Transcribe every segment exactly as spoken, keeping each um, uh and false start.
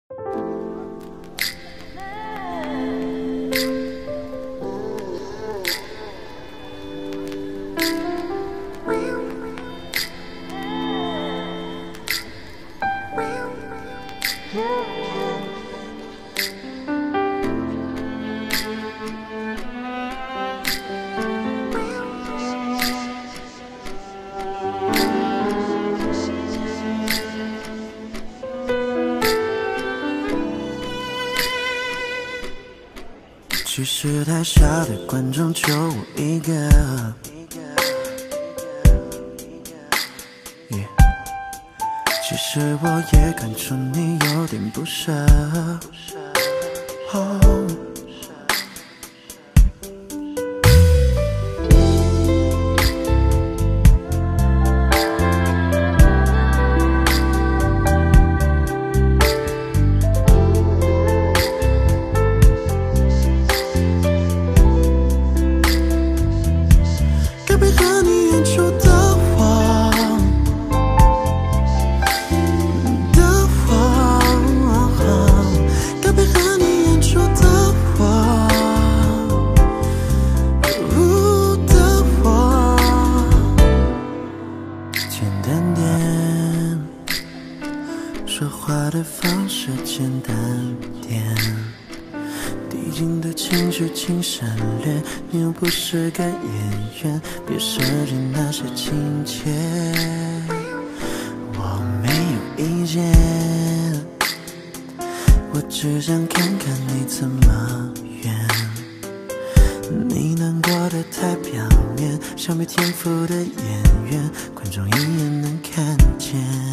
其实台下的观众就我一个， yeah. 其实我也看出你有点不舍。Oh. 说话的方式简单点，递进的情绪请省略，你又不是个演员，别设计那些情节。我没有意见，我只想看看你怎么圆。你难过的太表面，像没天赋的演员，观众一眼能看见。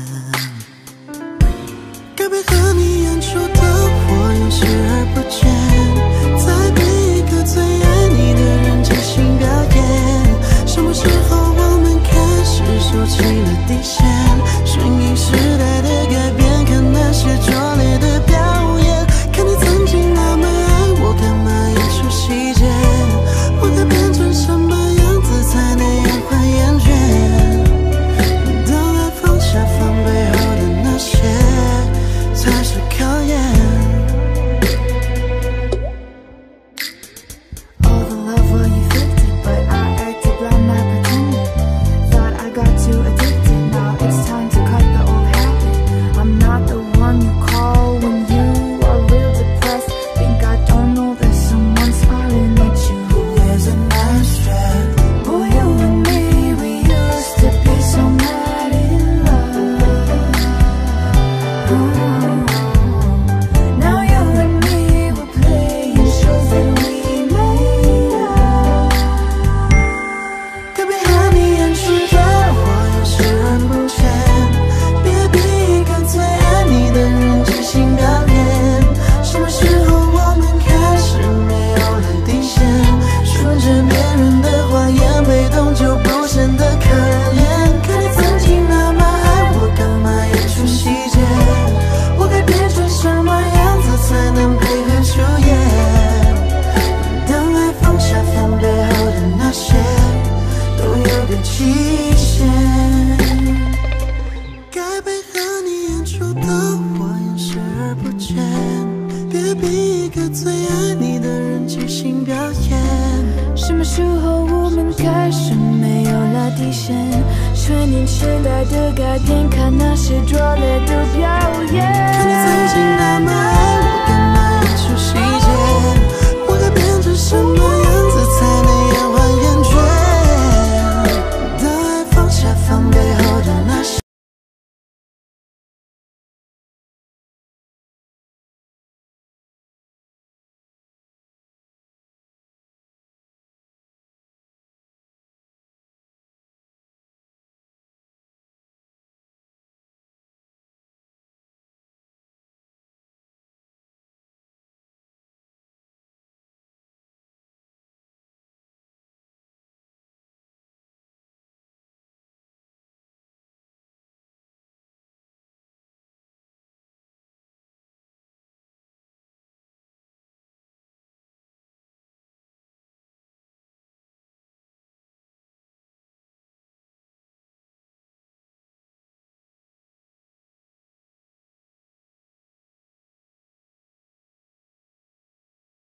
该配合你演出的我又视而不见，再逼一个最爱你的人即兴表演。什么时候我们开始收起了底线，顺应时代的改变，看那些拙劣的表演。看你曾经那么爱我，干嘛演出细节？我该变成什么样子才能延缓厌倦？当爱放下放背后的那些才是考验。 All the love well you faked it, but I acted blind, not pretending. Thought I got too addicted, now it's time to cut the old habit. I'm not the one you call when you are real depressed. Think I don't know there's someone smiling at you. There's a nice strap. Boy, you and me, we used to be so mad in love. Ooh.